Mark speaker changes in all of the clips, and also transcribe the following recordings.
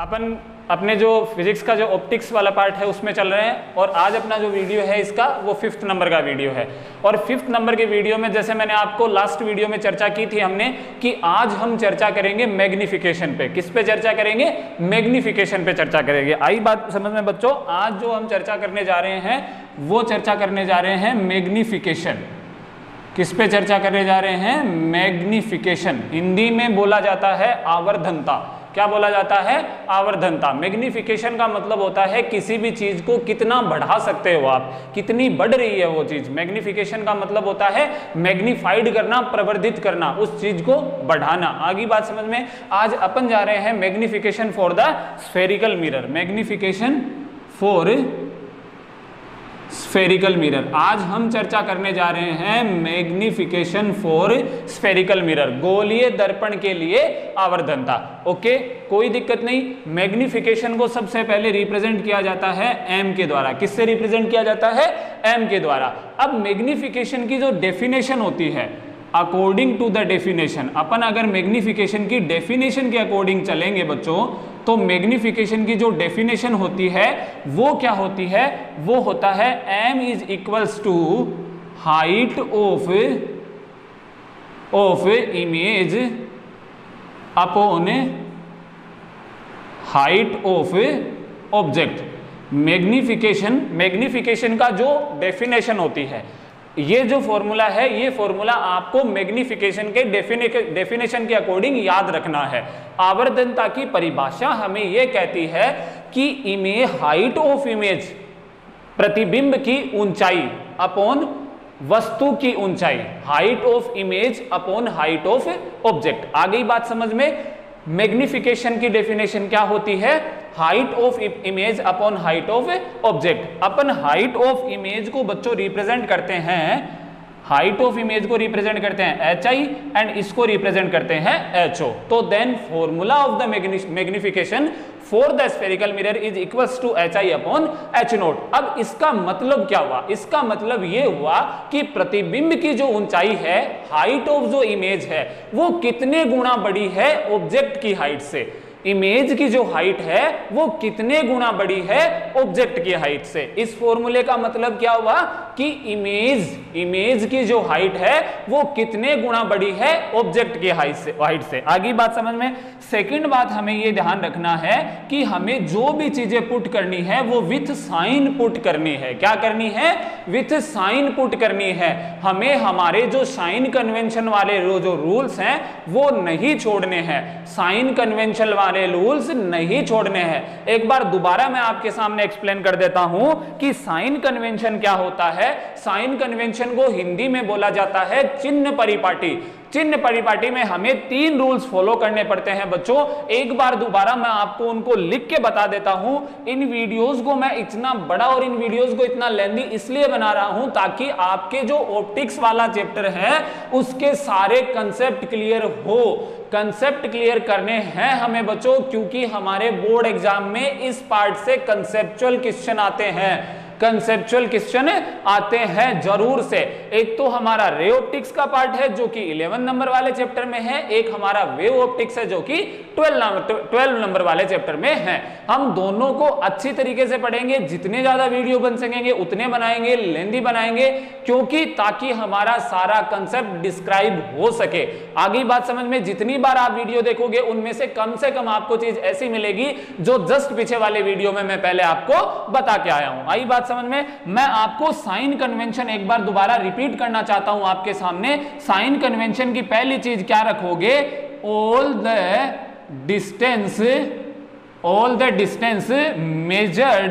Speaker 1: अपन अपने जो फिजिक्स का जो ऑप्टिक्स वाला पार्ट है उसमें चल रहे हैं और आज अपना जो वीडियो है इसका वो 5th नंबर का वीडियो है। और 5th नंबर के वीडियो में जैसे मैंने आपको लास्ट वीडियो में चर्चा की थी हमने कि आज हम चर्चा करेंगे मैग्निफिकेशन पे। किस पे चर्चा करेंगे? मैग्निफिकेशन पे चर्चा करेंगे। आई बात समझ में बच्चों? आज जो हम चर्चा करने जा रहे हैं वो चर्चा करने जा रहे हैं मैग्निफिकेशन। किस पे चर्चा करने जा रहे हैं? मैग्निफिकेशन। हिंदी में बोला जाता है आवर्धनता। क्या बोला जाता है? आवर्धनता। मैग्निफिकेशन का मतलब होता है किसी भी चीज को कितना बढ़ा सकते हो आप, कितनी बढ़ रही है वो चीज। मैग्निफिकेशन का मतलब होता है मैग्निफाइड करना, प्रवर्धित करना, उस चीज को बढ़ाना। आगे बात समझ में? आज अपन जा रहे हैं magnification for the spherical mirror. Magnification for spherical mirror. आज हम चर्चा करने जा रहे हैं मैग्निफिकेशन फॉर स्फेरिकल मिरर, गोलीय दर्पण के लिए आवर्धनता। ओके, कोई दिक्कत नहीं। मैग्निफिकेशन को सबसे पहले रिप्रेजेंट किया जाता है एम के द्वारा। किससे रिप्रेजेंट किया जाता है? एम के द्वारा। अब मैग्निफिकेशन की जो डेफिनेशन होती है, अकॉर्डिंग टू द डेफिनेशन, अपन अगर मैग्निफिकेशन की डेफिनेशन के अकॉर्डिंग चलेंगे बच्चों, तो मैग्निफिकेशन की जो डेफिनेशन होती है वो क्या होती है? वो होता है m is equals to height of image upon height of object. Magnification का जो डेफिनेशन होती है, ये जो फॉर्मूला है, ये फॉर्मूला आपको मैग्निफिकेशन के डेफिनेशन के अकॉर्डिंग याद रखना है। आवर्धनता की परिभाषा हमें यह कहती है कि हाइट ऑफ इमेज, प्रतिबिंब की ऊंचाई अपॉन वस्तु की ऊंचाई, height of image upon height of object. आ गई बात समझ में? मैग्निफिकेशन की डेफिनेशन क्या होती है? Height of image upon height of object. अपन हाइट ऑफ इमेज को बच्चों रिप्रेजेंट करते हैं, हाइट ऑफ इमेज को रिप्रेजेंट करते हैं HI एंड इसको रिप्रेजेंट करते हैं HO। तो then formula of the magnification for the spherical mirror is equals to HI upon H0। अब इसका मतलब क्या हुआ? इसका मतलब ये हुआ कि प्रतिबिंब की जो ऊंचाई है, हाइट ऑफ जो इमेज है, वो कितने गुना बड़ी है ऑब्जेक्ट की हाइट से। इमेज की जो हाइट है वो कितने गुना बड़ी है ऑब्जेक्ट की हाइट से। इस फॉर्मूले का मतलब क्या हुआ कि इमेज की जो हाइट है वो कितने गुना बड़ी है ऑब्जेक्ट की हाइट से। आगे बात समझ में? सेकंड बात हमें ये ध्यान रखना है कि हमें जो भी चीजें पुट करनी है वो विथ साइन पुट करनी है। क्या करनी है? विथ साइन पुट करनी है। हमें हमारे जो साइन कन्वेंशन वाले जो रूल्स हैं वो नहीं छोड़ने हैं। साइन कन्वेंशन वाले रूल्स नहीं छोड़ने हैं। एक बार दोबारा मैं आपके सामने एक्सप्लेन कर देता हूं कि साइन कन्वेंशन क्या होता है। साइन कन्वेंशन को हिंदी में बोला जाता है चिन्ह परिपाटी। चिन्ह परिपाटी में हमें 3 रूल्स फॉलो करने पड़ते हैं बच्चों। एक बार दोबारा मैं आपको उनको लिख के बता देता हूं। इन वीडियोस को मैं इतना बड़ा और इन वीडियोस को इतना लेंथी इसलिए बना रहा हूं ताकि आपके जो ऑप्टिक्स वाला चैप्टर है उसके सारे कंसेप्ट क्लियर हो। कंसेप्ट क्लियर करने हैं हमें बच्चों, क्योंकि हमारे बोर्ड एग्जाम में इस पार्ट से कंसेप्चुअल क्वेश्चन आते हैं। कंसेप्चुअल क्वेश्चन आते हैं जरूर से। एक तो हमारा रे ऑप्टिक्स का पार्ट है जो कि 11 नंबर वाले चैप्टर में है, एक हमारा वेव ऑप्टिक्स है जो कि 12 नंबर वाले चैप्टर में है। हम दोनों को अच्छी तरीके से पढ़ेंगे, जितने ज्यादा वीडियो बन सकेंगे उतने बनाएंगे, लेंथी बनाएंगे, क्योंकि ताकि हमारा सारा कंसेप्ट डिस्क्राइब हो सके। आगे बात समझ में? जितनी बार आप वीडियो देखोगे उनमें से कम आपको चीज ऐसी मिलेगी जो जस्ट पीछे वाले वीडियो में मैं पहले आपको बता के आया हूं। आई बात समझ में? मैं आपको साइन कन्वेंशन एक बार दोबारा रिपीट करना चाहता हूं आपके सामने। साइन कन्वेंशन की पहली चीज क्या रखोगे? All the distance measured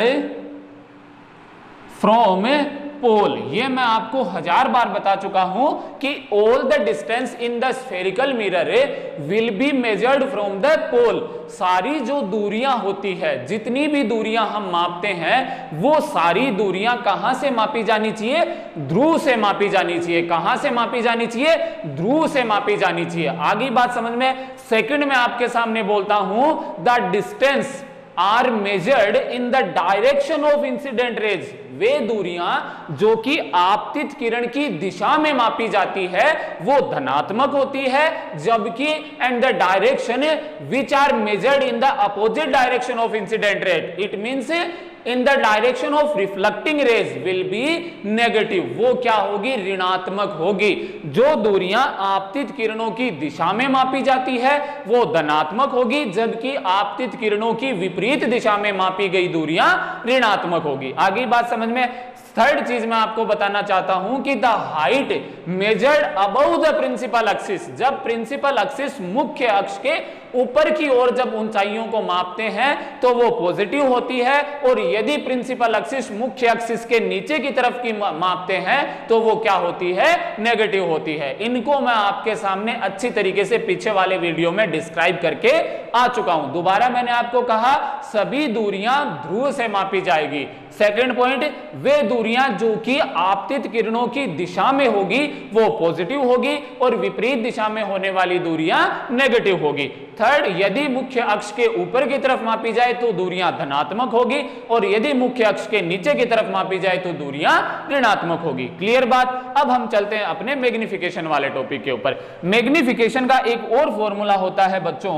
Speaker 1: from pole. ये मैं आपको 1000 बार बता चुका हूं कि all the distance in the spherical mirror will be measured from the pole. सारी जो दूरियां होती है, जितनी भी दूरियां हम मापते हैं, वो सारी दूरियां कहां से मापी जानी चाहिए? ध्रुव से मापी जानी चाहिए। कहां से मापी जानी चाहिए? ध्रुव से मापी जानी चाहिए। आगे बात समझ में? सेकंड में आपके सामने बोलता हूं the distance are measured in the direction of incident rays, वे दूरियां जो कि आपतित किरण की दिशा में मापी जाती है वो धनात्मक होती है, जबकि and the direction which are measured in the opposite direction of incident rays, it means in the direction of reflecting rays will be negative, वो क्या होगी, ऋणात्मक होगी। जो दूरियां आपतित किरणों की दिशा में मापी जाती है वो धनात्मक होगी, जबकि आपतित किरणों की विपरीत दिशा में मापी गई दूरियां ऋणात्मक होगी। आगे बात समझ में। थर्ड चीज मैं आपको बताना चाहता हूं कि the height measured above the principal axis, जब प्रिंसिपल एक्सिस मुख्य अक्ष के ऊपर की ओर जब ऊंचाइयों को मापते हैं तो वो पॉजिटिव होती है, और यदि प्रिंसिपल एक्सिस मुख्य एक्सिस के नीचे की तरफ की मापते हैं तो वो क्या होती है, नेगेटिव होती है। इनको मैं आपके सामने अच्छी तरीके से पीछे वाले वीडियो में डिस्क्राइब करके आ चुका हूं। दोबारा मैंने आपको कहा सभी दूरियां ध्रुव से मापी जाएगी। सेकंड पॉइंट, वे दूरियां जो कि आपतित किरणों की दिशा में होगी वो पॉजिटिव होगी, और विपरीत दिशा में होने वाली दूरियां नेगेटिव होगी। थर्ड, यदि मुख्य अक्ष के ऊपर की तरफ मापी जाए तो दूरियां धनात्मक होगी, और यदि मुख्य अक्ष के नीचे की तरफ मापी जाए तो दूरियां ऋणात्मक होगी। क्लियर बात। अब हम चलते हैं अपने मैग्निफिकेशन वाले टॉपिक के ऊपर। मैग्निफिकेशन का एक और फॉर्मूला होता है बच्चों,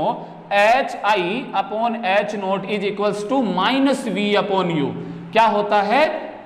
Speaker 1: HI/H0 is equals to -V/U। क्या होता है,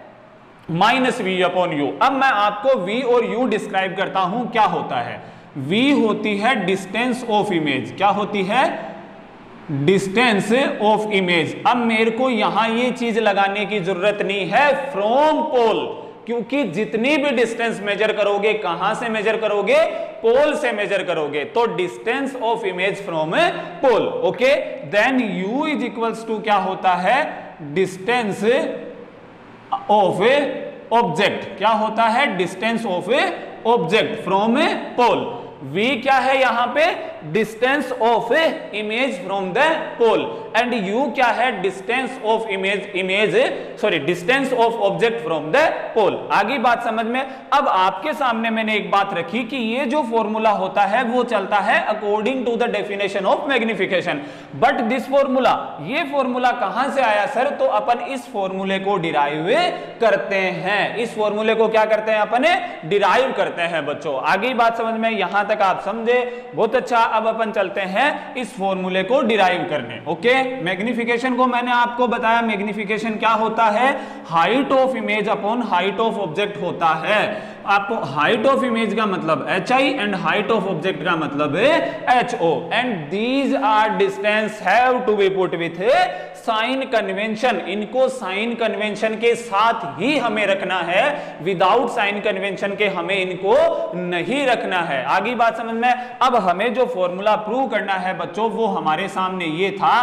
Speaker 1: -V/U। अब मैं आपको V और U डिस्क्राइब करता हूं क्या होता है। V होती है डिस्टेंस ऑफ इमेज। क्या होती है, डिस्टेंस ऑफ इमेज। अब मेरे को यहां ये चीज लगाने की जरूरत नहीं है फ्रॉम पोल, क्योंकि जितनी भी डिस्टेंस मेजर करोगे कहां से मेजर करोगे, पोल से मेजर करोगे, तो distance of image from pole. Okay, then U is equals to क्या होता है, डिस्टेंस ऑफ ऑब्जेक्ट। क्या होता है, distance of object from pole. V क्या है यहां पे, distance of image from the pole, and U क्या है, distance of distance of object from the pole. आगे बात समझ में। अब आपके सामने मैंने एक बात रखी कि ये जो फॉर्मूला होता है वो चलता है according to the definition of magnification, but this formula, ये फॉर्मूला कहां से आया सर, तो अपन इस फॉर्मूले को डिराइव करते हैं। इस फॉर्मूले को क्या करते हैं, अपन डिराइव करते हैं बच्चों। आगे बात समझ में, यहां तक आप समझे, बहुत अच्छा। अब अपन चलते हैं इस फॉर्मूले को डिराइव करने। ओके, मैग्निफिकेशन को मैंने आपको बताया, मैग्निफिकेशन क्या होता है, height of image upon height of object होता है। आपको हाइट ऑफ इमेज का मतलब HI and height of object का मतलब है HO, and these are distance have to be put with sign convention. इनको साइन कन्वेंशन के साथ ही हमें रखना है, विदाउट साइन कन्वेंशन के हमें इनको नहीं रखना है। आगे बात समझ में। अब हमें जो फॉर्मूला प्रूव करना है बच्चों वो हमारे सामने ये था,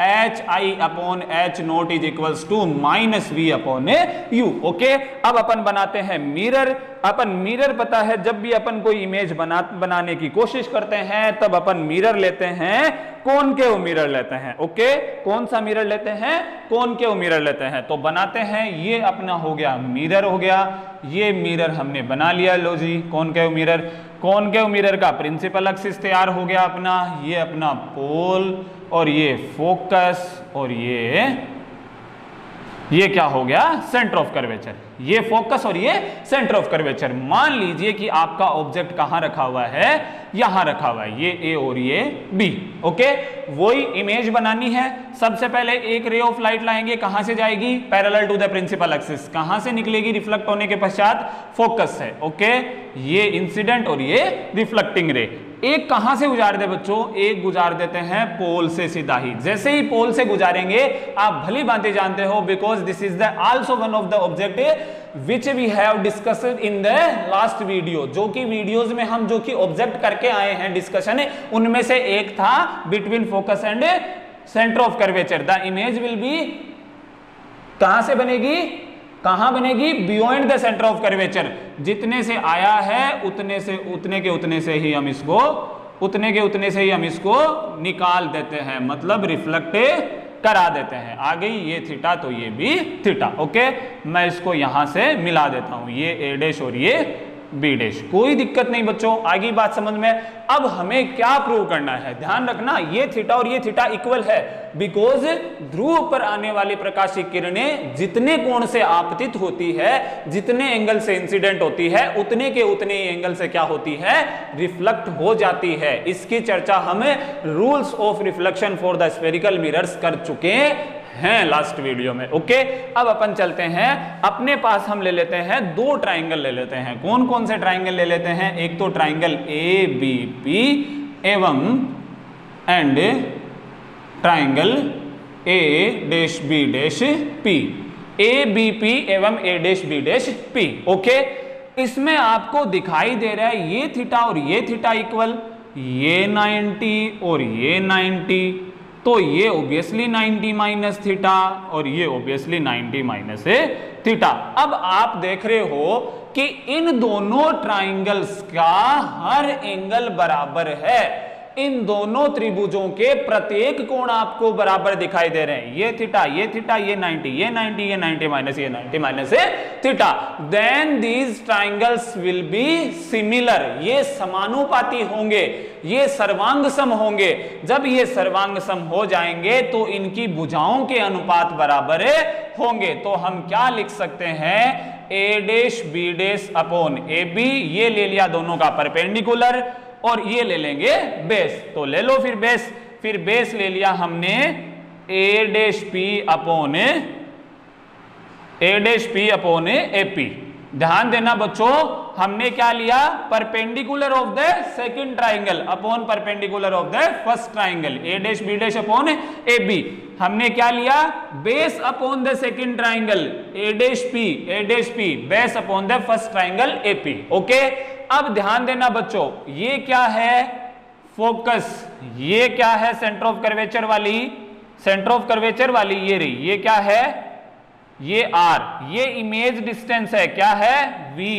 Speaker 1: HI/H0 is equals to -V/U। Okay, अब अपन बनाते हैं मिरर। अपन मिरर पता है, जब भी अपन कोई इमेज बनाने की कोशिश करते हैं तब अपन मिरर लेते हैं, कॉनकेव मिरर लेते हैं। ओके, कौन सा मिरर लेते हैं, कॉनकेव मिरर लेते हैं। तो बनाते हैं, ये अपना हो गया मिरर, हो गया ये मिरर हमने बना लिया। लो जी, कॉनकेव मिरर। कॉनकेव मिरर का प्रिंसिपल एक्सिस तैयार हो गया अपना, ये अपना पोल, और ये फोकस, और ये क्या हो गया, सेंटर ऑफ कर्वेचर। ये फोकस और ये सेंटर ऑफ कर्वेचर। मान लीजिए कि आपका ऑब्जेक्ट कहां रखा हुआ है, यहां रखा हुआ है, ये A और ये B। ओके, वही इमेज बनानी है। सबसे पहले एक रे ऑफ लाइट लाएंगे, कहां से जाएगी, parallel to the principal axis. कहां से निकलेगी, रिफ्लेक्ट होने के पश्चात फोकस से। ओके, ये इंसिडेंट और ये रिफ्लेक्टिंग रे। एक कहां से गुजार दे बच्चों, एक गुजार देते हैं पोल से सीधा ही। जैसे ही पोल से गुजारेंगे, आप भली भांति जानते हो, because this is the also one of the object which we have discussed in the last video. जो कि वीडियोस में हम जो कि ऑब्जेक्ट करके आए हैं डिस्कशन, उनमें से एक था between focus and centre of curvature. The image will be कहां से बनेगी, कहां बनेगी, beyond the centre of curvature. जितने से आया है उतने से ही हम इसको निकाल देते हैं, मतलब रिफ्लेक्ट करा देते हैं। आ गई ये थीटा, तो ये भी थीटा। ओके, मैं इसको यहां से मिला देता हूं, ये A' और ये बी डैश। कोई दिक्कत नहीं बच्चों, आगे बात समझ में। अब हमें क्या प्रूव करना है, ध्यान रखना, ये थीटा और ये थीटा इक्वल है, बिकॉज ध्रुव पर आने वाली प्रकाशिक किरणें जितने कोण से आपतित होती है, जितने एंगल से इंसिडेंट होती है, उतने के उतने ही एंगल से क्या होती है, रिफ्लेक्ट हो जाती है। इसकी चर्चा हम rules of reflection for the spherical mirrors कर चुके हैं लास्ट वीडियो में। ओके, अब अपन चलते हैं, अपने पास हम ले लेते हैं दो ट्राइंगल ले लेते हैं। कौन कौन से ट्राइंगल ले लेते हैं, एक तो ट्राइंगल ए बी पी एवं and triangle A dash B dash P, A B P एवं A dash B dash P. Okay, इसमें आपको दिखाई दे रहा है ये थीटा और ये थीटा इक्वल, ये 90 और ये 90, तो ये ऑब्वियसली 90 माइनस थीटा और ये ऑब्वियसली 90 माइनस थीटा। अब आप देख रहे हो कि इन दोनों ट्राइंगल्स का हर एंगल बराबर है, इन दोनों त्रिभुजों के प्रत्येक कोण आपको बराबर दिखाई दे रहे हैं, ये थीटा ये थीटा, ये 90 ये 90 ये 90 माइनस ये 90 minus theta. Then these triangles will be similar, ये समानुपाती होंगे, ये सर्वांग सम होंगे। जब ये सर्वांग सम हो जाएंगे तो इनकी भुजाओं के अनुपात बराबर होंगे। तो हम क्या लिख सकते हैं, A dash B dash upon A B, ये ले लिया दोनों का परपेंडिकुलर, और ये ले लेंगे बेस, तो ले लो फिर बेस, फिर बेस ले लिया हमने A dash P upon A P. ध्यान देना बच्चों, हमने क्या लिया, perpendicular of the second triangle upon perpendicular of the first triangle, A dash B dash upon A B. हमने क्या लिया, base upon the second triangle A dash P base upon the first triangle A P. Okay, अब ध्यान देना बच्चों, ये क्या है फोकस, ये क्या है सेंटर ऑफ कर्वेचर वाली, सेंटर ऑफ कर्वेचर वाली ये रही, ये क्या है, ये आर, ये इमेज डिस्टेंस है, क्या है v,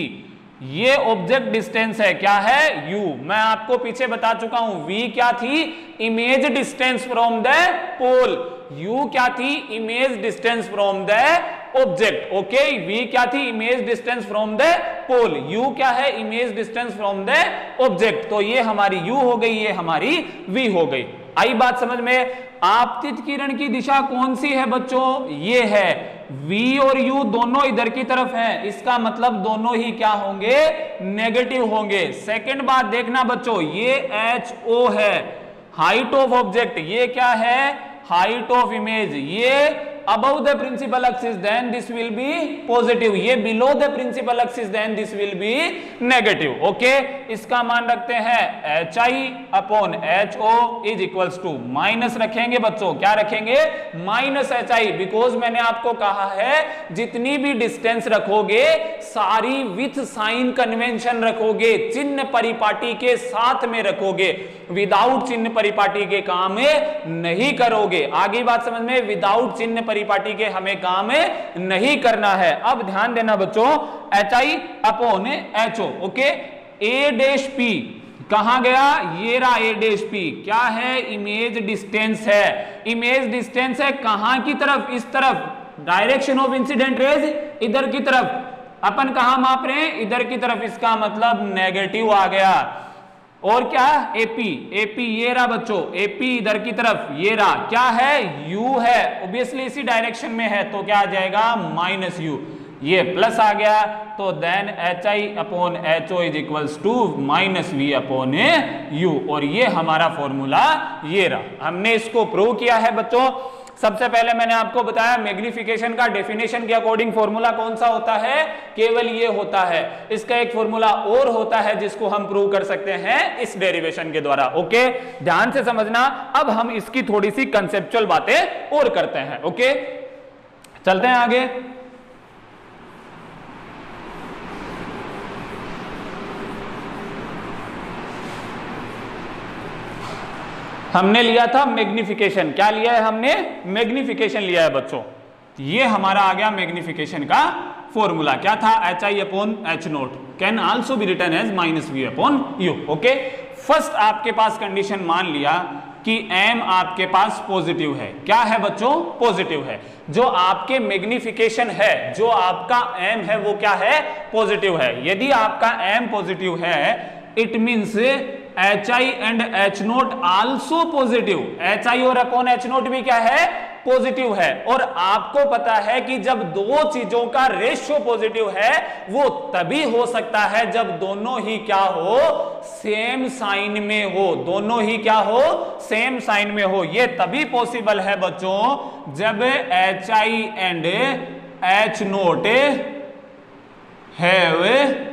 Speaker 1: ये ऑब्जेक्ट डिस्टेंस है, क्या है u। मैं आपको पीछे बता चुका हूं, v क्या थी, image distance from the pole, u क्या थी, image distance from the object. Okay, v क्या थी, image distance from the pole, u क्या है, image distance from the object. तो ये हमारी u हो गई, ये हमारी v हो गई। आई बात समझ में। आपतित किरण की दिशा कौन सी है बच्चों, ये है, v और u दोनों इधर की तरफ हैं, इसका मतलब दोनों ही क्या होंगे, नेगेटिव होंगे। सेकंड बात देखना बच्चों, ये HO है, हाइट ऑफ ऑब्जेक्ट, ये क्या है, हाइट ऑफ इमेज, ये above the principal axis then this will be positive, ये below the principal axis then this will be negative। Okay, इसका मान रखते हैं HI upon HO is equals to, minus रखेंगे बच्चों, क्या रखेंगे, माइनस HI, बिकॉज मैंने आपको कहा है जितनी भी डिस्टेंस रखोगे सारी विथ साइन कन्वेंशन रखोगे, चिन्ह परिपाटी के साथ में रखोगे, विदाउट चिन्ह परिपाटी के काम नहीं करोगे। आगे बात समझ में, विदाउट चिन्ह परिपाटी के हमें काम नहीं करना है। अब ध्यान देना बच्चों, HI upon HO। Okay, A dash P कहां गया, ये रहा A डैश P, क्या है, इमेज डिस्टेंस है, इमेज डिस्टेंस है कहां की तरफ, इस तरफ, डायरेक्शन ऑफ इंसिडेंट रेज इधर की तरफ, अपन कहां माप रहे हैं, इधर की तरफ, इसका मतलब नेगेटिव आ गया। और क्या, एपी ये रहा बच्चों, एपी इधर की तरफ, ये रहा, क्या है, u है, ऑब्वियसली इसी डायरेक्शन में है, तो क्या आ जाएगा, माइनस u, ये प्लस आ गया, तो then HI upon HO is equals to minus V upon u, और ये हमारा फॉर्मूला ये रहा। हमने इसको प्रूव किया है बच्चों। सबसे पहले मैंने आपको बताया मैग्निफिकेशन का डेफिनेशन के अकॉर्डिंग फॉर्मूला कौन सा होता है, केवल ये होता है। इसका एक फॉर्मूला और होता है जिसको हम प्रूव कर सकते हैं इस डेरिवेशन के द्वारा। ओके, ध्यान से समझना। अब हम इसकी थोड़ी सी कंसेप्चुअल बातें और करते हैं। ओके, चलते हैं आगे। हमने लिया था मैग्निफिकेशन, क्या लिया है हमने, मैग्निफिकेशन लिया है बच्चों। ये हमारा आ गया मैग्निफिकेशन का फॉर्मूला, क्या था, HI upon H0 can also be written as minus V upon U। Okay, first आपके पास कंडीशन मान लिया कि m आपके पास पॉजिटिव है। क्या है बच्चों? पॉजिटिव है। जो आपके मैग्निफिकेशन है, जो आपका m है वो क्या है? पॉजिटिव है। यदि आपका m पॉजिटिव है, it means HI and H0 also positive. HI और अपॉन H0 भी क्या है? पॉजिटिव है। और आपको पता है कि जब दो चीजों का रेशियो पॉजिटिव है वो तभी हो सकता है जब दोनों ही क्या हो? सेम साइन में हो। दोनों ही क्या हो? सेम साइन में हो। ये तभी पॉसिबल है बच्चों जब HI and H0 have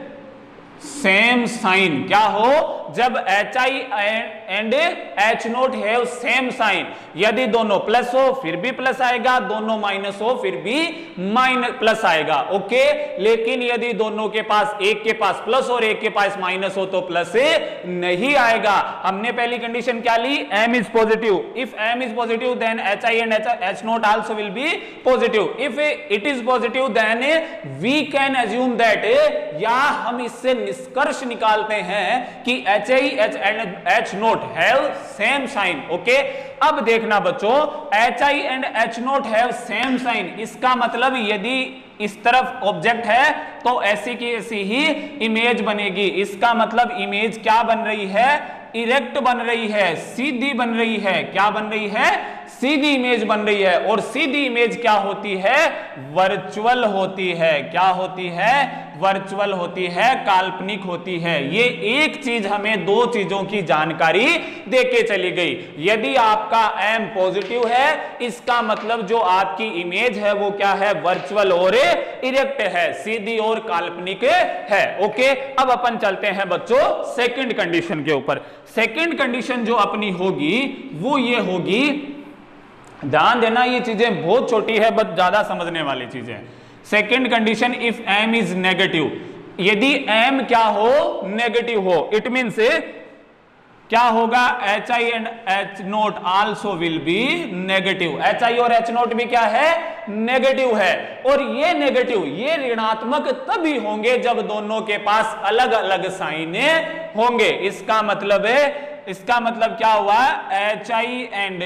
Speaker 1: same sign. क्या हो? जब HI and H0 have same sign. यदि दोनों प्लस हो फिर भी प्लस आएगा, दोनों माइनस हो फिर भी माइनस प्लस आएगा। ओके, लेकिन यदि दोनों के पास, एक के पास प्लस और एक के पास माइनस हो तो प्लस नहीं आएगा। हमने पहली कंडीशन क्या ली? m is positive. If m is positive then HI and H0 also will be positive. If it is positive then we can assume that, या हम इससे निष्कर्ष निकालते हैं कि HI and H0 have same sign. Okay, अब देखना बच्चों, HI and H0 have same sign, इसका मतलब यदि इस तरफ ऑब्जेक्ट है तो ऐसी की ऐसी ही इमेज बनेगी। इसका मतलब इमेज क्या बन रही है? इरेक्ट बन रही है, सीधी बन रही है। क्या बन रही है? सीधी इमेज बन रही है। और सीधी इमेज क्या होती है? वर्चुअल होती है। क्या होती है? वर्चुअल होती है, काल्पनिक होती है। ये एक चीज हमें दो चीजों की जानकारी देके चली गई। यदि आपका m पॉजिटिव है, इसका मतलब जो आपकी इमेज है वो क्या है? वर्चुअल और इरेक्ट है, सीधी और काल्पनिक है। ओके, अब अपन चलते हैं बच्चों सेकंड कंडीशन के ऊपर। सेकंड कंडीशन जो अपनी होगी वो ये होगी, ध्यान देना ये चीजें बहुत छोटी है बट ज्यादा समझने वाली चीजें। Second condition, if m is negative, यदि m क्या हो? नेगेटिव हो, इट मीन्स क्या होगा? HI and H0 also will be negative. HI और H0 भी क्या है? नेगेटिव है। और ये नेगेटिव, ये ऋणात्मक तभी होंगे जब दोनों के पास अलग अलग साइन होंगे। इसका मतलब क्या हुआ? HI and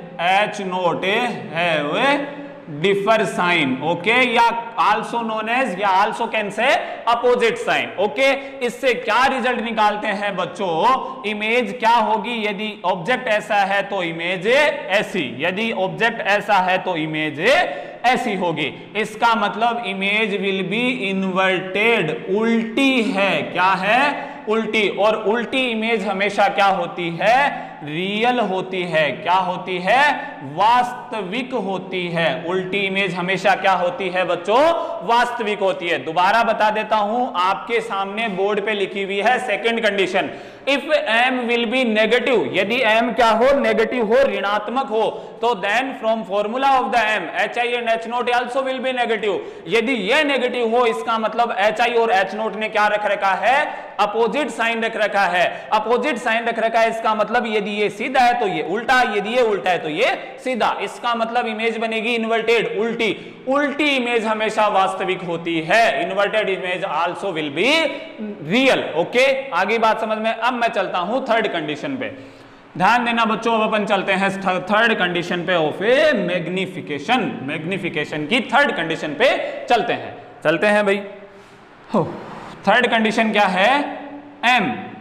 Speaker 1: H0 have differ sign. Okay, या आल्सो नोन एज, या also can say opposite sign. Okay, इससे क्या रिजल्ट निकालते हैं बच्चों? इमेज क्या होगी? यदि ऑब्जेक्ट ऐसा है तो इमेज ऐसी, यदि ऑब्जेक्ट ऐसा है तो इमेज ऐसी होगी। इसका मतलब इमेज विल बी इन्वर्टेड, उल्टी है। क्या है? उल्टी। और उल्टी इमेज हमेशा क्या होती है? रियल होती है। क्या होती है? वास्तविक होती है। उल्टी इमेज हमेशा क्या होती है बच्चों? वास्तविक होती है। दोबारा बता देता हूं, आपके सामने बोर्ड पे लिखी हुई है second condition, if m will be negative, यदि m क्या हो? नेगेटिव हो, ऋणात्मक हो, तो then from formula of the m HI and H0 also will be negative. यदि ये नेगेटिव हो, इसका मतलब HI और H0 ने क्या रख रखा है? अपोजिट साइन रख रखा है। अपोजिट साइन रख रखा है, इसका मतलब यदि ये सीधा है तो ये उल्टा, यदि ये उल्टा है तो ये सीधा। इसका मतलब इमेज बनेगी इन्वर्टेड, उल्टी। उल्टी इमेज हमेशा वास्तविक होती है। Inverted image also will be real. Okay, आगे बात समझ में। अब मैं चलता हूं थर्ड कंडीशन पे। ध्यान देना बच्चों, अब अपन चलते हैं थर्ड कंडीशन पे ऑफ ए मैग्निफिकेशन। मैग्निफिकेशन की थर्ड कंडीशन पे चलते हैं भाई। थर्ड कंडीशन क्या है? m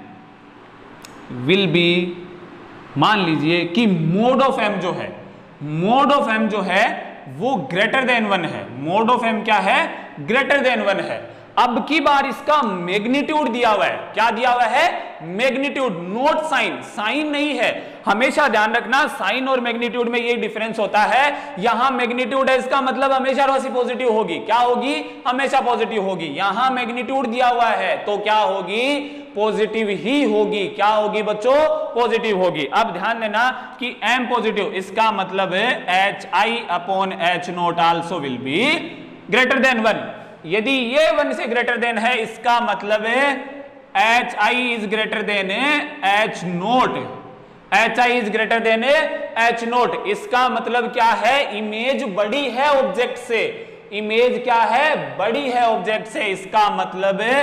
Speaker 1: विल बी, मान लीजिए कि मोड ऑफ m जो है, मोड ऑफ m जो है वो ग्रेटर देन 1 है। मोड ऑफ m क्या है? ग्रेटर देन 1 है। अब की बार इसका मैग्नीट्यूड दिया हुआ है। क्या दिया हुआ है? Magnitude, note sign. साइन नहीं है। हमेशा ध्यान रखना, साइन और मैग्नीट्यूड में ये डिफरेंस होता है। यहां मैग्नीट्यूड है, इसका मतलब हमेशा राशि पॉजिटिव होगी। क्या होगी? हमेशा पॉजिटिव होगी। यहां मैग्नीट्यूड दिया हुआ है तो क्या होगी? पॉजिटिव ही होगी। क्या होगी बच्चों? पॉजिटिव होगी। अब ध्यान देना कि m पॉजिटिव, इसका मतलब है HI upon H0 also will be greater than 1। यदि ये 1 से ग्रेटर देन है, इसका मतलब है HI is greater than H0। HI is greater than H0। इसका मतलब क्या है? इमेज बड़ी है ऑब्जेक्ट से। इमेज क्या है? बड़ी है ऑब्जेक्ट से। इसका मतलब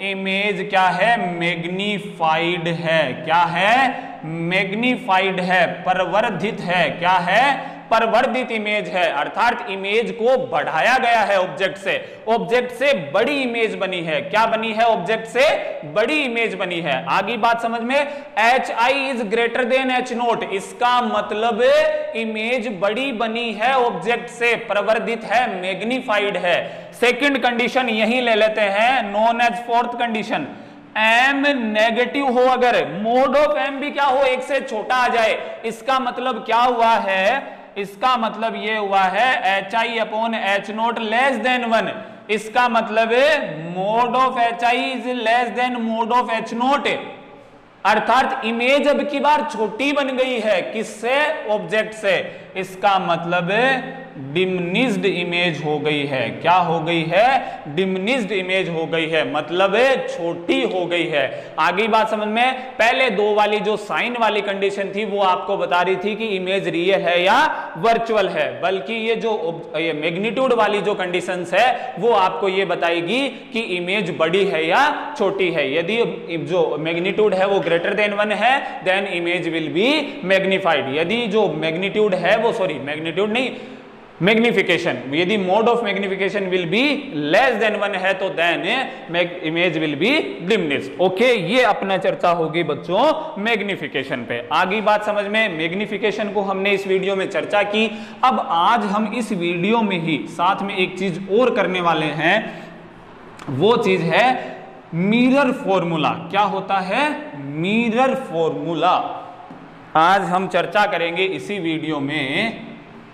Speaker 1: इमेज क्या है, मैग्नीफाइड है। क्या है, मैग्नीफाइड है, परवर्धित है। क्या है, परवर्धित इमेज है, अर्थात इमेज को बढ़ाया गया है ऑब्जेक्ट से बड़ी इमेज बनी है। क्या बनी है, ऑब्जेक्ट से बड़ी इमेज बनी है। आगे बात समझ में, HI is greater than H0, इसका मतलब इमेज बड़ी बनी है ऑब्जेक्ट से, परवर्धित है, मैग्नीफाइड है। सेकंड कंडीशन यही ले लेते हैं, non as fourth condition, M negative हो, अगर मोड ऑफ M भी क्या हो, एक से छोटा आ जाए, इसका मतलब क्या हुआ है, इसका मतलब ये हुआ है HI upon H0 less than 1, इसका मतलब mode of HI is less than mode of H0, अर्थात इमेज अब की बार छोटी बन गई है, किससे, ऑब्जेक्ट से, इसका मतलब डिमिनिश्ड इमेज हो गई है। क्या हो गई है, डिमिनिश्ड इमेज हो गई है, मतलब छोटी हो गई है। आगे बात समझ में, पहले दो वाली जो साइन वाली कंडीशन थी वो आपको बता रही थी कि इमेज रियल है या वर्चुअल है, बल्कि ये जो ये मैग्नीट्यूड वाली जो कंडीशंस है वो आपको ये बताएगी कि इमेज बड़ी है या छोटी है। यदि जो मैग्नीट्यूड है वो ग्रेटर देन 1 है, then image will be magnified. यदि जो मैग्नीट्यूड है वो, सॉरी मैग्नीट्यूड नहीं, मैग्निफिकेशन, यदि mode of magnification will be less than 1 है तो then image will be diminished. Okay, ये अपना चर्चा होगी बच्चों मैग्निफिकेशन पे। आगे बात समझ में, मैग्निफिकेशन को हमने इस वीडियो में चर्चा की। अब आज हम इस वीडियो में ही साथ में एक चीज और करने वाले हैं, वो चीज है मिरर फॉर्मूला। क्या होता है, मिरर फॉर्मूला। आज हम चर्चा करेंगे इसी वीडियो में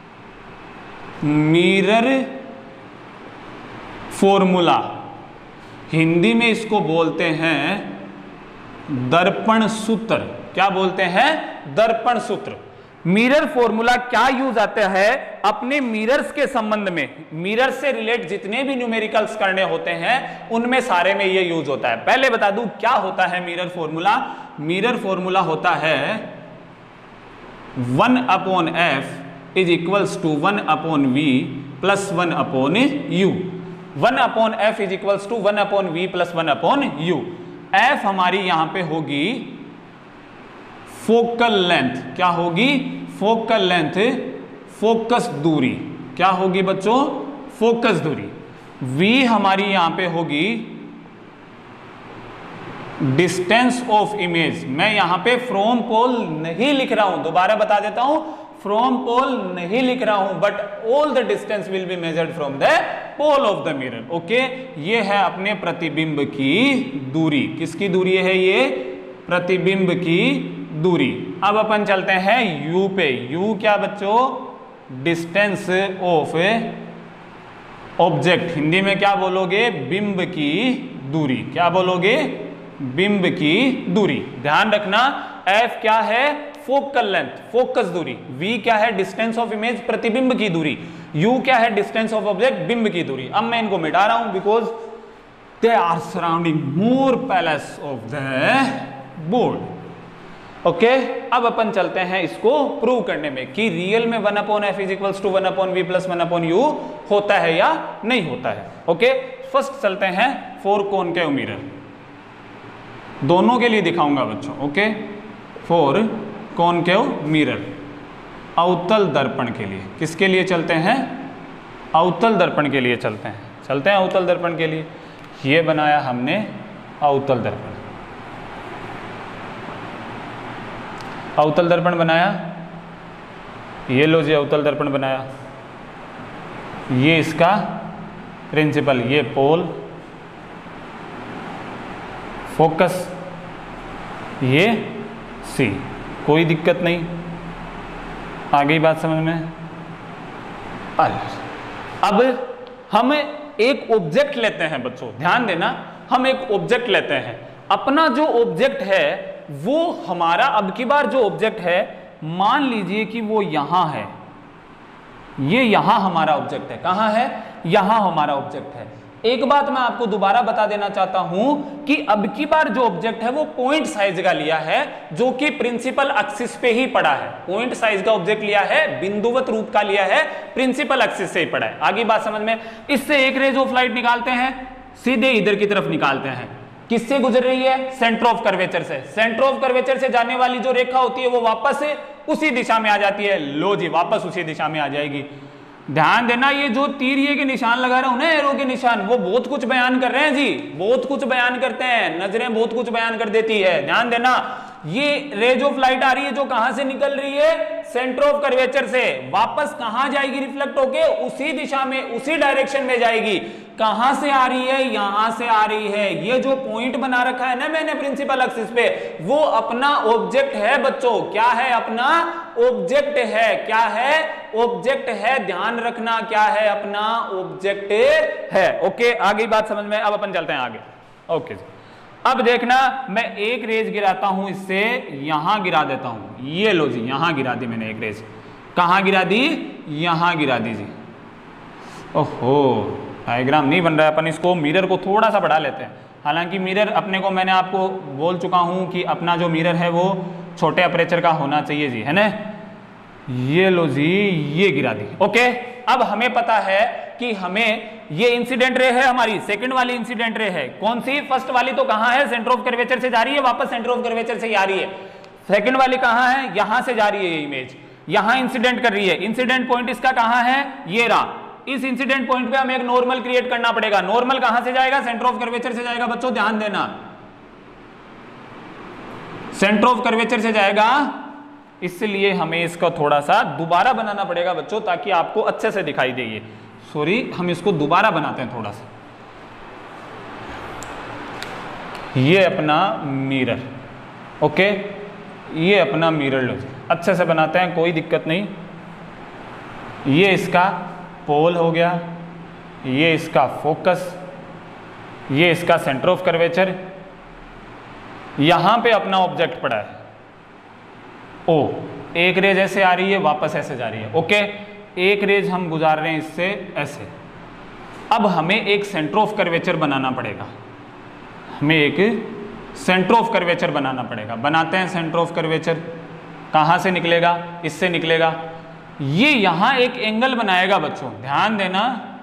Speaker 1: मिरर फॉर्मूला। हिंदी में इसको बोलते हैं दर्पण सूत्र। क्या बोलते हैं, दर्पण सूत्र। मिरर फॉर्मूला क्या यूज आता है, अपने मिरर्स के संबंध में, मिरर से रिलेट जितने भी न्यूमेरिकल्स करने होते हैं उनमें सारे में ये यूज होता है। पहले बता दूं क्या होता है मिरर फॉर्मूला। मिरर फॉर्मूला होता है 1 upon F is equals to 1 upon V plus 1 upon U। 1 upon F is equals to 1 upon V plus 1 upon U। F हमारी यहां पे होगी फोकल लेंथ। क्या होगी, फोकल लेंथ, फोकस दूरी। क्या होगी बच्चों, फोकस दूरी। V हमारी यहां पे होगी डिस्टेंस ऑफ इमेज। मैं यहां पे फ्रॉम पोल नहीं लिख रहा हूं, दोबारा बता देता हूं, फ्रॉम पोल नहीं लिख रहा हूं, but all the distance will be measured from the pole of the mirror. Okay, ये है अपने प्रतिबिंब की दूरी। किसकी दूरी है ये, प्रतिबिंब की दूरी। अब अपन चलते हैं U पे। U क्या बच्चों, डिस्टेंस ऑफ ऑब्जेक्ट। हिंदी में क्या बोलोगे, बिंब की दूरी। क्या बोलोगे, बिंब की दूरी। ध्यान रखना, F क्या है, फोकल लेंथ, फोकस दूरी। V क्या है, डिस्टेंस ऑफ इमेज, प्रतिबिंब की दूरी। U क्या है, डिस्टेंस ऑफ ऑब्जेक्ट, बिंब की दूरी। अब मैं इनको मिटा रहा हूं because they are surrounding more palace of the board. Okay, अब अपन चलते हैं इसको प्रूव करने में कि रियल में 1 upon F is equals to 1 upon V plus 1 upon U होता है या नहीं होता है। ओके, फर्स्ट चलते हैं 4 कॉनकेव मिरर, दोनों के लिए दिखाऊंगा बच्चों। ओके, 4 कॉनकेव मिरर अवतल दर्पण के लिए। किसके लिए चलते हैं, अवतल दर्पण के लिए चलते हैं अवतल दर्पण के लिए। ये बनाया हमने अवतल दर्पण, अवतल दर्पण बनाया, ये लो जी अवतल दर्पण बनाया। ये इसका प्रिंसिपल, ये पोल, फोकस, ये C, कोई दिक्कत नहीं। आगे बात समझ में। अब हम एक ऑब्जेक्ट लेते हैं बच्चों, ध्यान देना, हम एक ऑब्जेक्ट लेते हैं। अपना जो ऑब्जेक्ट है वो हमारा, अब की बार जो ऑब्जेक्ट है मान लीजिए कि वो यहां है, ये यहां हमारा ऑब्जेक्ट है। कहां है, यहां हमारा ऑब्जेक्ट है। एक बात मैं आपको दोबारा बता देना चाहता हूं कि अब की बार जो ऑब्जेक्ट है वो पॉइंट साइज का लिया है, जो कि प्रिंसिपल एक्सिस पे ही पड़ा है। पॉइंट साइज का ऑब्जेक्ट लिया है, बिंदुवत रूप का लिया है, प्रिंसिपल एक्सिस से ही पड़ा है। आगे बात समझ में। इससे एक रेज ऑफ लाइट निकालते हैं, सीधे इधर की तरफ निकालते हैं। किससे गुजर रही है? सेंटर ऑफ कर्वेचर से। सेंटर ऑफ कर्वेचर से जाने वाली जो रेखा होती है वो वापस उसी दिशा में आ जाती है। लो जी, वापस उसी दिशा में आ जाएगी। ध्यान देना, ये जो तीर ये के निशान लगा रहा हूं ना, एरो के निशान, वो बहुत कुछ बयान कर रहे हैं जी, बहुत कुछ बयान करते हैं। नजरें बहुत कुछ बयान कर देती है। ध्यान देना, ये रेज ऑफ लाइट आ रही है जो कहां से निकल रही है? सेंटर ऑफ कर्वेचर से। वापस कहां जाएगी रिफ्लेक्ट होके? उसी दिशा में, उसी डायरेक्शन में जाएगी। कहां से आ रही है? यहां से आ रही है। ये जो पॉइंट बना रखा है ना मैंने प्रिंसिपल एक्सिस पे, वो अपना ऑब्जेक्ट है बच्चों। क्या है? अपना ऑब्जेक्ट है। क्या है? ऑब्जेक्ट है। ध्यान रखना, क्या है? अपना ऑब्जेक्ट है। ओके, आगे बात समझ में। अब अपन चलते हैं आगे। ओके जी, अब देखना, मैं एक रेज गिराता हूं, इससे यहां गिरा देता हूं। ये लो जी, यहां गिरा दी मैंने एक रेज। कहां गिरा दी? यहां गिरा दी जी। ओहो, डायग्राम नहीं बन रहा है। अपन इसको मिरर को थोड़ा सा बढ़ा लेते हैं। हालांकि मिरर अपने को, मैंने आपको बोल चुका हूं कि अपना जो मिरर है वो छोटे अपर्चर का होना चाहिए जी, है ना। ये लो जी, ये गिरा दी। ओके, अब हमें पता है कि हमें ये इंसिडेंट रे है, हमारी सेकंड वाली इंसिडेंट रे है। कौन सी? फर्स्ट वाली तो कहां है? सेंटर ऑफ कर्वेचर से जा रही है, वापस सेंटर ऑफ कर्वेचर से ही आ रही है। सेकंड वाली कहां है? यहां से जा रही है ये इमेज, यहां इंसिडेंट कर रही है। इंसिडेंट पॉइंट इसका कहां है? ये रहा। इस इंसिडेंट पॉइंट पे हमें एक नॉर्मल क्रिएट करना पड़ेगा। नॉर्मल कहां से जाएगा? सेंटर ऑफ कर्वेचर से जाएगा बच्चों, ध्यान देना, सेंटर ऑफ कर्वेचर से जाएगा। इसलिए हमें इसका थोड़ा सा दोबारा बनाना पड़ेगा बच्चों, ताकि आपको अच्छे से दिखाई दे। ये सॉरी, हम इसको दोबारा बनाते हैं थोड़ा सा। ये अपना मिरर, ओके, ये अपना मिरर लो, अच्छे से बनाते हैं, कोई दिक्कत नहीं। ये इसका पोल हो गया, ये इसका फोकस, ये इसका सेंटर ऑफ कर्वेचर, यहां पे अपना ऑब्जेक्ट पड़ा है ओ। एक रेज ऐसे आ रही है, वापस ऐसे जा रही है। ओके, एक रेज हम गुजार रहे हैं इससे ऐसे। अब हमें एक सेंटर ऑफ कर्वेचर बनाना पड़ेगा। हमें एक सेंटर ऑफ कर्वेचर बनाना पड़ेगा। बनाते हैं सेंटर ऑफ कर्वेचर। कहां से निकलेगा? इससे निकलेगा। ये यहां एक एंगल बनाएगा बच्चों, ध्यान देना,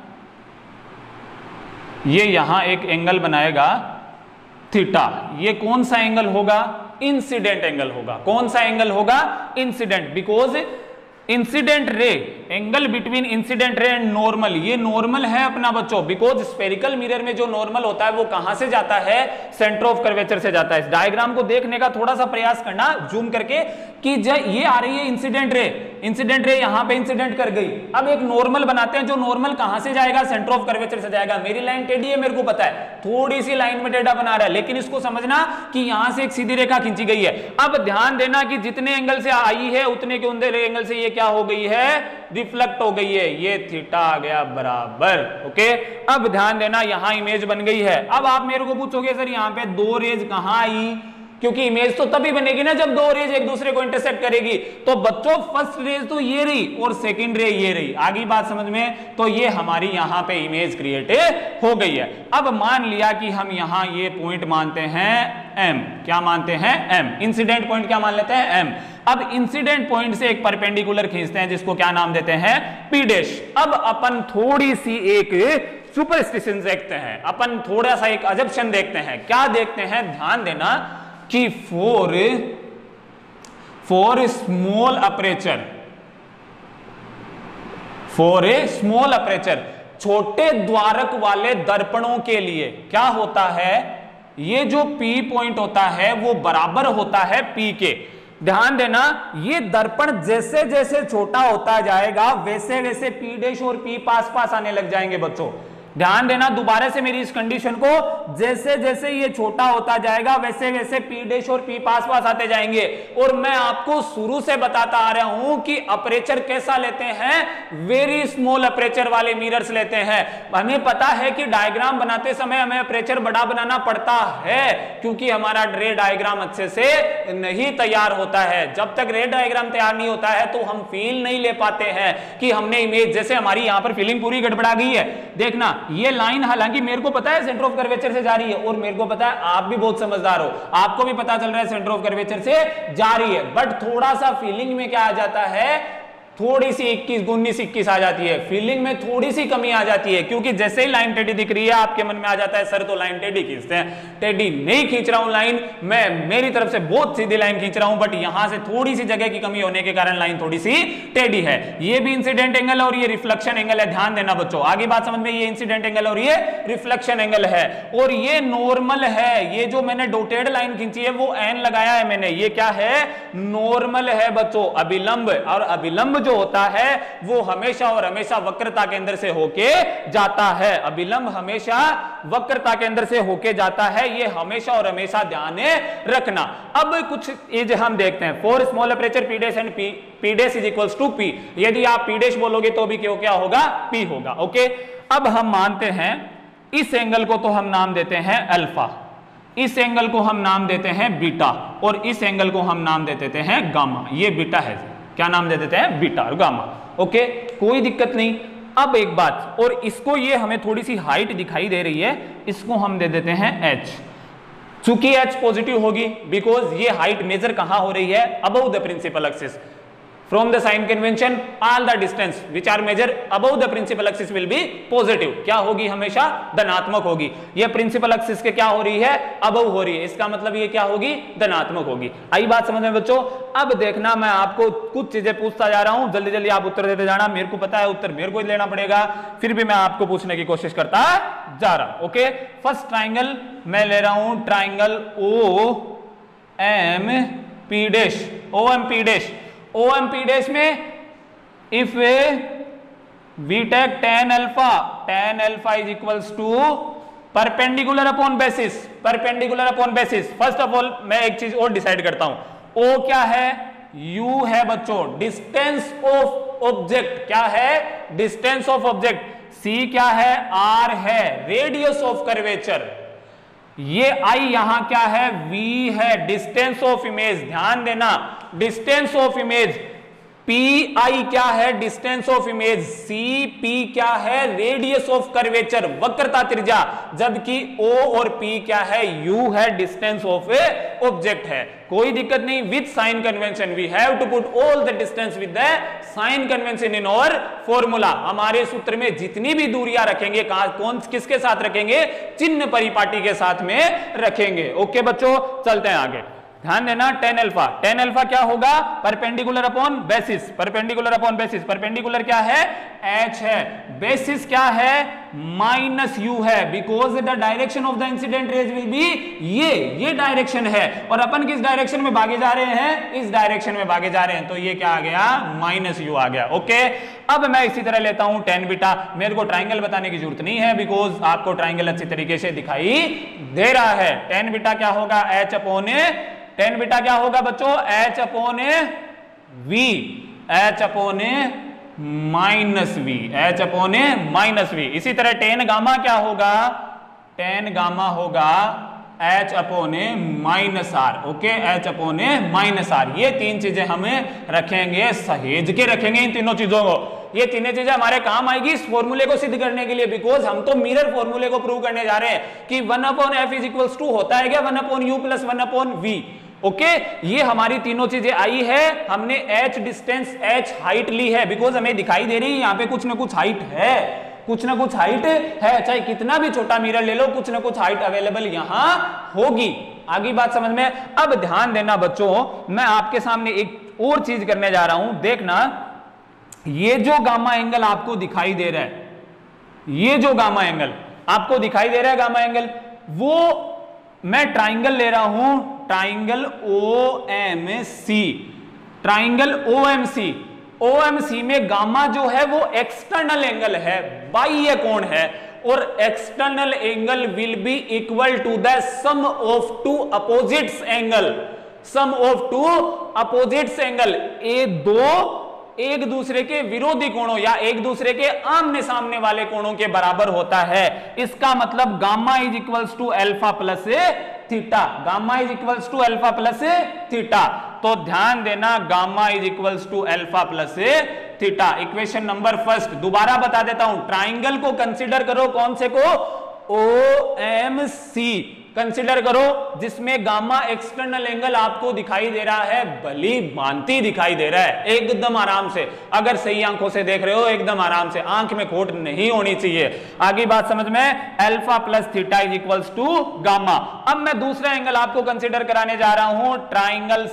Speaker 1: ये यहां एक एंगल बनाएगा थीटा। ये कौन सा एंगल होगा? इंसिडेंट एंगल होगा। कौन सा एंगल होगा? Incident, because incident ray, angle between incident ray and normal, ये नॉर्मल है अपना बच्चों, बिकॉज स्फेरिकल मिरर में जो नॉर्मल होता है वो कहां से जाता है? सेंटर ऑफ कर्वेचर से जाता है। इस डायग्राम को देखने का थोड़ा सा प्रयास करना जूम करके, कि ये आ रही है इंसिडेंट रे, इंसिडेंट रे यहां पे इंसिडेंट कर गई। अब एक नॉर्मल बनाते हैं, जो नॉर्मल कहां से जाएगा? सेंटर ऑफ कर्वेचर से जाएगा। मेरी लाइन टेढ़ी है, मेरे को पता है, थोड़ी सी लाइन में टेढ़ा बना रहा है, लेकिन इसको समझना कि यहां से एक सीधी रेखा खींची गई है। अब ध्यान देना कि जितने एंगल से आई है उतने के उतने एंगल से ये क्या हो गई है? रिफ्लेक्ट हो गई है। ये थीटा आ गया बराबर। ओके, अब ध्यान देना, यहां इमेज बन गई है। अब आप मेरे को पूछोगे सर यहां पे दो रेज कहां आई? क्योंकि इमेज तो तभी बनेगी ना जब दो रेज एक दूसरे को इंटरसेक्ट करेगी। तो बच्चों फर्स्ट रेज तो ये रही और सेकंड रे ये रही। आगे बात समझ में? तो ये हमारी यहां पे इमेज क्रिएट हो गई है। अब मान लिया कि हम यहां ये पॉइंट मानते हैं M। क्या मानते हैं? M। इंसिडेंट पॉइंट क्या मान लेते हैं? M। अब इंसिडेंट पॉइंट से एक परपेंडिकुलर खींचते हैं जिसको क्या नाम देते हैं? P dash. अब अपन थोड़ी सी एक सुपरस्टिशन देखते हैं, अपन थोड़ा सा एक अजम्पशन देखते हैं। क्या देखते हैं? ध्यान देना कि for small aperture, for a small aperture, छोटे द्वारक वाले दर्पणों के लिए क्या होता है? ये जो P पॉइंट होता है वो बराबर होता है P के। ध्यान देना, ये दर्पण जैसे जैसे छोटा होता जाएगा वैसे वैसे P डैश और P पास पास आने लग जाएंगे बच्चों। ध्यान देना दोबारा से मेरी इस कंडीशन को, जैसे जैसे ये छोटा होता जाएगा वैसे वैसे P डैश और P पास पास आते जाएंगे। और मैं आपको शुरू से बताता आ रहा हूं कि अपर्चर कैसा लेते हैं? वेरी स्मॉल अपर्चर वाले मिरर्स लेते हैं। हमें पता है कि डायग्राम बनाते समय हमें अपर्चर बड़ा बनाना पड़ता है, क्योंकि हमारा रे डायग्राम अच्छे से नहीं तैयार होता है। जब तक रे डायग्राम तैयार नहीं होता है तो हम फील नहीं ले पाते हैं कि हमने इमेज, जैसे हमारी यहां पर फीलिंग पूरी गड़बड़ा गई है। देखना, ये लाइन हालांकि मेरे को पता है सेंटर ऑफ कर्वेचर से जा रही है, और मेरे को पता है आप भी बहुत समझदार हो, आपको भी पता चल रहा है सेंटर ऑफ कर्वेचर से जा रही है, बट थोड़ा सा फीलिंग में क्या आ जाता है? थोड़ी सी 21 19 21 आ जाती है, फीलिंग में थोड़ी सी कमी आ जाती है, क्योंकि जैसे ही लाइन टेढ़ी दिख रही है आपके मन में आ जाता है सर तो लाइन टेढ़ी खींचते हैं। टेढ़ी नहीं खींच रहा हूं लाइन, मैं मेरी तरफ से बहुत सीधी लाइन खींच रहा हूं, बट यहां से थोड़ी सी जगह की कमी होने के कारण लाइन थोड़ी सी टेढ़ी है। ये भी इंसिडेंट एंगल और ये रिफ्लेक्शन एंगल है, ध्यान देना बच्चों। आगे बात समझ में, ये इंसिडेंट एंगल और ये रिफ्लेक्शन एंगल है, और ये नॉर्मल है। ये जो मैंने डॉटेड लाइन खींची है वो एन लगाया है मैंने, ये क्या है, नॉर्मल है बच्चों। अभिलंब, और अभिलंब जो होता है वो हमेशा और हमेशा वक्रता के अंदर से होके जाता है। अभिलंब हमेशा वक्रता के अंदर से होके जाता है, ये हमेशा और हमेशा ध्यान रखना। अब कुछ चीज हम देखते हैं। For small aperture P dash and P dash is equals to P, यदि आप पी डैश बोलोगे तो भी क्या होगा, पी होगा। ओके, अब हम मानते हैं इस एंगल को तो हम नाम देते हैं अल्फा, इस एंगल को हम नाम देते हैं बीटा, और इस एंगल को हम नाम दे देते हैं गामा। ये बीटा है, क्या नाम दे देते हैं, बीटा और गामा। ओके, कोई दिक्कत नहीं। अब एक बात, और इसको, ये हमें थोड़ी सी हाइट दिखाई दे रही है, इसको हम दे देते हैं h। चूंकि h पॉजिटिव होगी, बिकॉज ये हाइट मेजर कहां हो रही है, above the principal axis. From the sign convention, all the distance which are measured above the principal axis will be positive। क्या होगी, हमेशा धनात्मक होगी। ये प्रिंसिपल एक्सिस के क्या हो रही है, अबव हो रही है, इसका मतलब ये क्या होगी, धनात्मक होगी। आई बात समझ में बच्चों। अब देखना, मैं आपको कुछ चीजें पूछता जा रहा हूं, जल्दी जल्दी आप उत्तर देते जाना। मेरे को पता है उत्तर मेरे को ही लेना पड़ेगा, फिर भी मैं आपको पूछने की कोशिश करता जा रहा हूं। ओके, फर्स्ट ट्राइंगल मैं ले रहा हूं, triangle O M P dash, O M P dash. OMP dash में if we take tan alpha is equals to perpendicular upon basis, perpendicular upon basis. First of all मैं एक चीज और decide करता हूं, O क्या है, U है बच्चों, डिस्टेंस ऑफ ऑब्जेक्ट क्या है, डिस्टेंस ऑफ ऑब्जेक्ट। C क्या है, R है, रेडियस ऑफ कर्वेचर। ये I यहां क्या है, V है, डिस्टेंस ऑफ इमेज। ध्यान देना, डिस्टेंस ऑफ इमेज। PI क्या है, डिस्टेंस ऑफ इमेज। CP क्या है, रेडियस ऑफ कर्वेचर, वक्रता त्रिज्या। जबकि O और P क्या है, U है, डिस्टेंस ऑफ ए ऑब्जेक्ट है। कोई दिक्कत नहीं, with sign convention we have to put all the distance with the sign convention in और फॉर्मूला। हमारे सूत्र में जितनी भी दूरियां रखेंगे, कौन किसके साथ रखेंगे, चिन्ह परिपाटी के साथ में रखेंगे। ओके बच्चों, चलते हैं आगे। ध्यान देना, tan अल्फा क्या होगा, perpendicular upon basis, perpendicular upon basis. Perpendicular क्या है, h है, बेसिस क्या है, माइनस u है, because the direction of the incident rays will be ये डायरेक्शन है, और अपन किस डायरेक्शन में भागे जा रहे हैं, इस डायरेक्शन में भागे जा रहे हैं, तो ये क्या आ गया, माइनस u आ गया। ओके, अब मैं इसी तरह लेता हूं tan बीटा। मेरे को ट्राइंगल बताने की जरूरत नहीं है, बिकॉज आपको ट्राइंगल अच्छी तरीके से दिखाई दे रहा है। tan बीटा क्या होगा, h अपॉन tan बीटा क्या होगा बच्चों, h upon v, h upon minus v, h upon minus v। इसी तरह tan गामा क्या होगा, tan गामा होगा h upon minus R. Okay, h upon minus R. ये तीन चीजें हमें रखेंगे, सहेज के रखेंगे इन तीनों चीजों को। ये तीनों चीजें हमारे काम आएगी इस फॉर्मूले को सिद्ध करने के लिए, बिकॉज हम तो मिरर फॉर्मूले को प्रूव करने जा रहे हैं कि 1/f इज इक्वल्स टू होता है क्या, 1/u प्लस 1/v। ओके, ये हमारी तीनों चीजें आई है। हमने h डिस्टेंस, h हाइट ली है, बिकॉज हमें दिखाई दे रही है यहाँ पे कुछ ना कुछ हाइट है, कुछ ना कुछ हाइट है, चाहे कितना भी छोटा मिरर ले लो, कुछ ना कुछ हाइट अवेलेबल यहां होगी। आगे बात समझ में। अब ध्यान देना बच्चों, मैं आपके सामने एक और चीज करने जा रहा हूं, देखना। ये जो गामा एंगल आपको दिखाई दे रहा है, ये जो गामा एंगल आपको दिखाई दे रहा है, गामा एंगल, वो मैं ट्राइंगल ले रहा हूं, triangle OMC, triangle OMC। OMC में गामा जो है वो एक्सटर्नल एंगल है, बाह्य कोण है, और external angle will be equal to the sum of two opposites angle, sum of two opposites angle. ये दो एक दूसरे के विरोधी कोणों या एक दूसरे के आमने सामने वाले कोणों के बराबर होता है। इसका मतलब gamma is equals to alpha plus theta, gamma is equals to alpha plus theta. तो ध्यान देना, gamma is equals to alpha plus theta. Equation number first दोबारा बता देता हूं, ट्राइंगल को कंसीडर करो, कौन से को, OMC। कंसिडर करो जिसमें गामा एक्सटर्नल एंगल आपको दिखाई दे रहा है, भली भांति दिखाई दे रहा है, एकदम आराम से। अगर सही आंखों से देख रहे हो एकदम आराम से, आंख में खोट नहीं होनी चाहिए। आगे बात समझ में, alpha plus theta is equals to gamma. अब मैं दूसरा एंगल आपको कंसिडर कराने जा रहा हूं, ट्राइंगल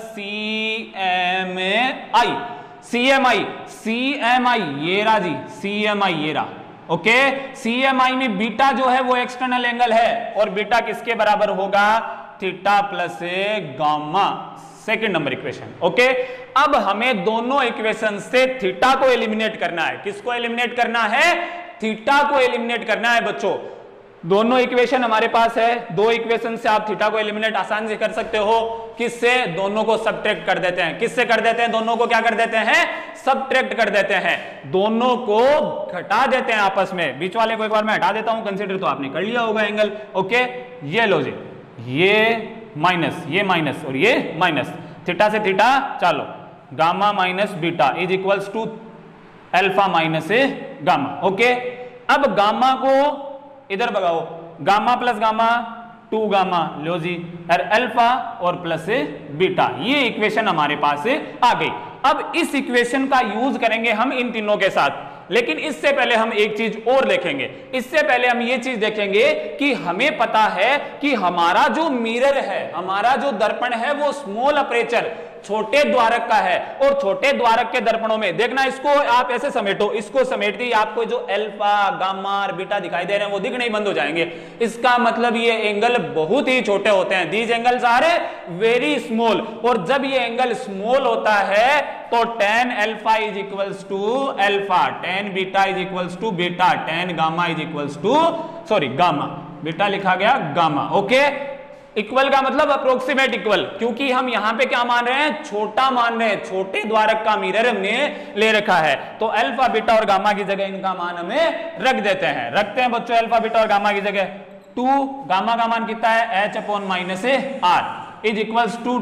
Speaker 1: CMI, ये रहा जी, CMI ये रहा। ओके, CMI में बीटा जो है वो एक्सटर्नल एंगल है, और बीटा किसके बराबर होगा, theta plus gamma. Second number equation. Okay, अब हमें दोनों इक्वेशन से थीटा को एलिमिनेट करना है। किसको एलिमिनेट करना है, थीटा को एलिमिनेट करना है बच्चों। दोनों इक्वेशन हमारे पास है, दो इक्वेशन से आप थीटा को एलिमिनेट आसानी से कर सकते हो। किससे, दोनों को सबट्रैक्ट कर देते हैं। किससे कर देते हैं, दोनों को क्या कर देते हैं, सबट्रैक्ट कर देते हैं, दोनों को घटा देते हैं आपस में। बीच वाले को एक बार मैं हटा देता हूं, कंसीडर तो आपने कर लिया होगा एंगल। ओके, ये लो जी, ये माइनस और ये माइनस, थीटा से थीटा, चलो gamma minus beta is equals to alpha minus gamma. Okay, अब गामा को इधर भगाओ, गामा प्लस गामा 2 गामा लो जी, और अल्फा और प्लस बीटा, ये इक्वेशन हमारे पास आ गई। अब इस इक्वेशन का यूज करेंगे हम इन तीनों के साथ, लेकिन इससे पहले हम एक चीज और देखेंगे। इससे पहले हम ये चीज देखेंगे कि हमें पता है कि हमारा जो मिरर है, हमारा जो दर्पण है, वो स्मॉल अपर्चर, छोटे द्वारक का है। और छोटे द्वारक के दर्पणों में देखना, इसको आप ऐसे समेटो, इसको समेटते ही आपको जो अल्फा गामा और बीटा दिखाई दे रहे हैं वो दिखने ही बंद हो जाएंगे। इसका मतलब ये एंगल बहुत ही छोटे होते हैं, these angles are very small. और जब ये एंगल स्मॉल होता है तो tan alpha is equals to alpha, tan beta is equals to beta, tan gamma is equals to gamma, beta लिखा गया गामा। ओके, इक्वल का मतलब अप्रोक्सीमेट इक्वल, क्योंकि हम यहां पे क्या मान रहे हैं, छोटा मान रहे हैं, छोटे द्वारक का मिरर हमने ले रखा है। तो अल्फा बीटा और गामा की जगह इनका मान हमें रख देते हैं। रखते हैं बच्चों अल्फा बीटा और गामा की जगह 2, गामा का मान कितना है, h upon minus r is equals to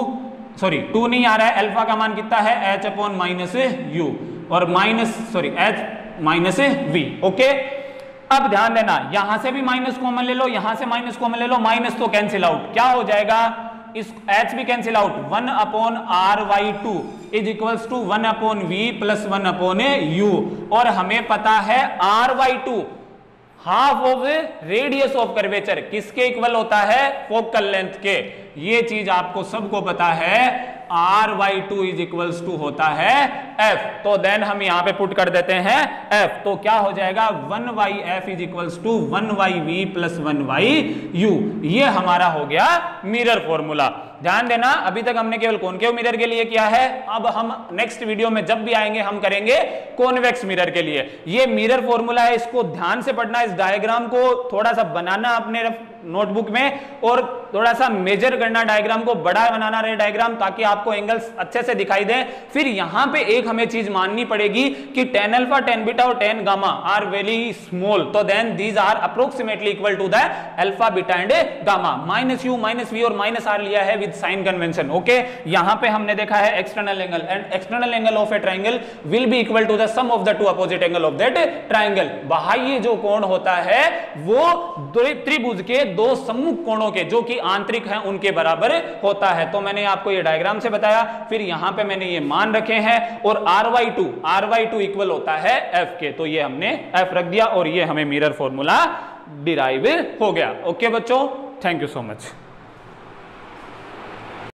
Speaker 1: 2 नहीं आ रहा है, अल्फा का मान कितना है, h अपॉन माइनस u और h माइनस v। ओके, अब ध्यान देना, यहां से भी माइनस कॉमन ले लो, यहां से माइनस कॉमन ले लो, माइनस तो कैंसिल आउट, क्या हो जाएगा, इस h भी cancel out, 1 upon r/2 is equals to 1 upon v plus 1 upon u। और हमें पता है r/2 half of radius of curvature किसके इक्वल होता है, फोकल लेंथ के। ये चीज आपको सबको पता है, r/2 इज इक्वल्स टू होता है f। तो देन हम यहां पे पुट कर देते हैं f, तो क्या हो जाएगा 1/f is equals to 1/v plus 1/u। ये हमारा हो गया मिरर फॉर्मूला। ध्यान देना, अभी तक हमने केवल कॉनकेव मिरर के लिए किया है, अब हम नेक्स्ट वीडियो में जब भी आएंगे हम करेंगे कॉन्वेक्स मिरर के लिए। ये मिरर फॉर्मूला है, इसको ध्यान से पढ़ना, इस डायग्राम को थोड़ा सा बनाना अपने नोटबुक में, और थोड़ा सा मेजर करना डायग्राम को, बड़ा बनाना रहे डायग्राम, ताकि आपको एंगल्स अच्छे से दिखाई दे। फिर यहां पे एक हमें चीज माननी पड़ेगी कि tan अल्फा, tan बीटा और tan gamma are very small, तो then these are approximately equal to the alpha beta and gamma. -u -v और -r लिया है विद साइन कन्वेंशन। ओके, यहां पे हमने देखा है external angle, and external angle of a triangle will be equal to the sum of the two opposite angle of that triangle. बाह्य जो कोण होता है वो त्रिभुज के दो सम्मुख कोणों के, जो कि आंतरिक हैं, उनके बराबर होता है। तो मैंने आपको ये डायग्राम से बताया, फिर यहां पे मैंने ये मान रखे हैं, और r/2 इक्वल होता है f के, तो ये हमने f रख दिया और ये हमें मिरर फॉर्मूला डिराइव हो गया। ओके बच्चों, थैंक यू सो मच।